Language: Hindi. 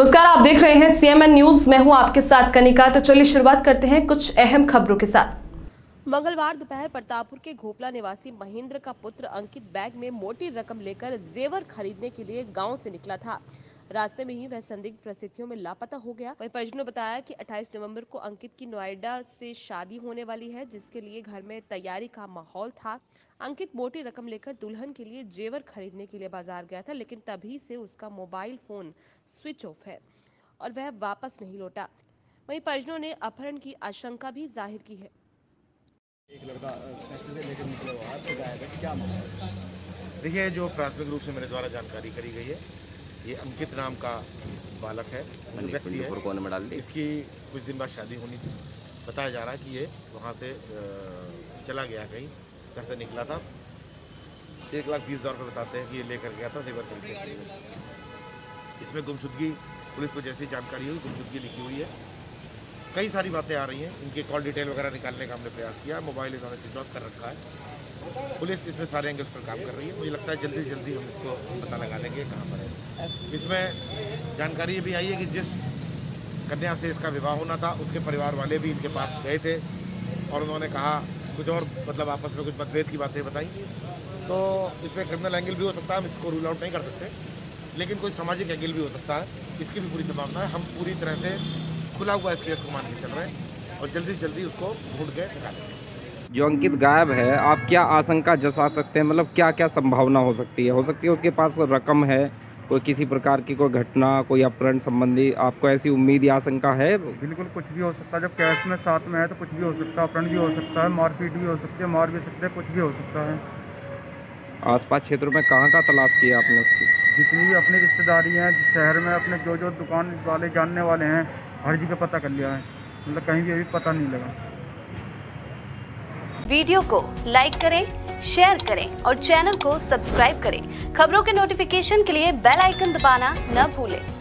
नमस्कार, आप देख रहे हैं सीएमएन न्यूज। मैं हूं आपके साथ कनिका। तो चलिए शुरुआत करते हैं कुछ अहम खबरों के साथ। मंगलवार दोपहर प्रतापपुर के घोपला निवासी महेंद्र का पुत्र अंकित बैग में मोटी रकम लेकर जेवर खरीदने के लिए गांव से निकला था। रास्ते में ही वह संदिग्ध परिस्थितियों में लापता हो गया। वहीं परिजनों ने बताया कि 28 नवंबर को अंकित की नोएडा से शादी होने वाली है, जिसके लिए घर में तैयारी का माहौल था। अंकित मोटी रकम लेकर दुल्हन के लिए जेवर खरीदने के लिए बाजार गया था, लेकिन तभी से उसका मोबाइल फोन स्विच ऑफ है और वह वापस नहीं लौटा। वहीं परिजनों ने अपहरण की आशंका भी जाहिर की है। एक लड़का पैसे से लेकर निकला हुआ है, गायब है, क्या मामला है? देखिए, जो प्राथमिक रूप से मेरे द्वारा जानकारी करी गई है, ये अंकित नाम का बालक है, व्यक्ति है। इसकी कुछ दिन बाद शादी होनी थी। बताया जा रहा है कि ये वहाँ से चला गया, कहीं घर से निकला था। 1,20,000 रुपये बताते हैं कि ये लेकर गया था जेवर खरीदने के लिए। इसमें गुमशुदगी, पुलिस को जैसी जानकारी हुई, गुमशुदगी लिखी हुई है। कई सारी बातें आ रही हैं, इनकी कॉल डिटेल वगैरह निकालने का हमने प्रयास किया। मोबाइल इन्होंने स्विच ऑफ कर रखा है। पुलिस इसमें सारे एंगल्स पर काम कर रही है। मुझे लगता है जल्दी से जल्दी हम इसको पता लगा देंगे कहाँ पर है। इसमें जानकारी ये भी आई है कि जिस कन्या से इसका विवाह होना था, उसके परिवार वाले भी इनके पास गए थे और उन्होंने कहा कुछ और, मतलब आपस में कुछ मतभेद की बातें बताई। तो इसमें क्रिमिनल एंगल भी हो सकता है, हम इसको रूल आउट नहीं कर सकते, लेकिन कोई सामाजिक एंगल भी हो सकता है। इसकी भी पूरी संभावना है। हम पूरी तरह से खुला हुआ इस केस को मान के चल रहे हैं और जल्दी से जल्दी उसको ढूंढ के निकालेंगे। जो अंकित गायब है, आप क्या आशंका जता सकते हैं? मतलब क्या क्या संभावना हो सकती है? उसके पास रकम है, कोई किसी प्रकार की कोई घटना, कोई अपहरण संबंधी आपको ऐसी उम्मीद या आशंका है? बिल्कुल, कुछ भी हो सकता है। जब कैश में साथ में है तो कुछ भी हो सकता है। अपहरण भी हो सकता है, मारपीट भी हो सकती है, मार भी सकते हैं, कुछ भी हो सकता है। आसपास क्षेत्रों में कहाँ का तलाश किया आपने उसकी? जितनी भी अपनी रिश्तेदारी हैं शहर में, अपने जो जो दुकान वाले जानने वाले हैं, हर जगह पता कर लिया है। मतलब कहीं भी अभी पता नहीं लगा। वीडियो को लाइक करें, शेयर करें और चैनल को सब्सक्राइब करें। खबरों के नोटिफिकेशन के लिए बेल आइकन दबाना न भूलें।